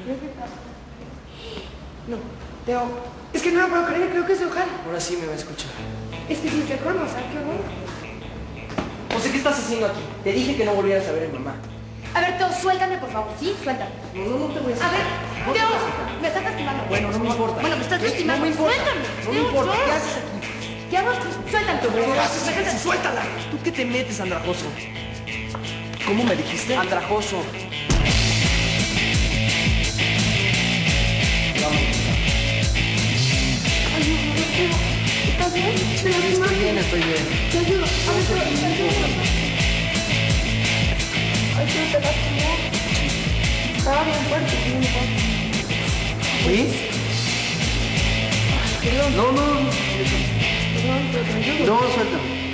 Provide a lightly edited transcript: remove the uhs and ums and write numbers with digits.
No, Teo. Es que no lo puedo creer, creo que es Ojal. Ahora sí me va a escuchar. Es que sí se conoce, qué horror. José, ¿qué estás haciendo aquí? Te dije que no volvieras a ver a mi mamá. A ver, Teo, suéltame, por favor. Sí, suéltame. No te voy a A soltar. ver, No te Teo, voy a soltar. me estás lastimando. Bueno, no me importa. Bueno, me estás lastimando. No me importa. Suéltame. No me Teo, importa. yo. ¿Qué haces aquí? ¿Qué hago? Suéltame. ¿Qué haces aquí? ¡Suéltala! ¿Tú qué te metes, andrajoso? ¿Cómo me dijiste? Andrajoso. ¿Estás bien? ¿Te lastimaste? Estoy bien. Te ayudo. A ver, te ayudo. Ay, tú te lastimó. Estaba bien fuerte, sí, no importa. ¿Sí? Perdón. No. Perdón, pero te ayudo. No, suéltame.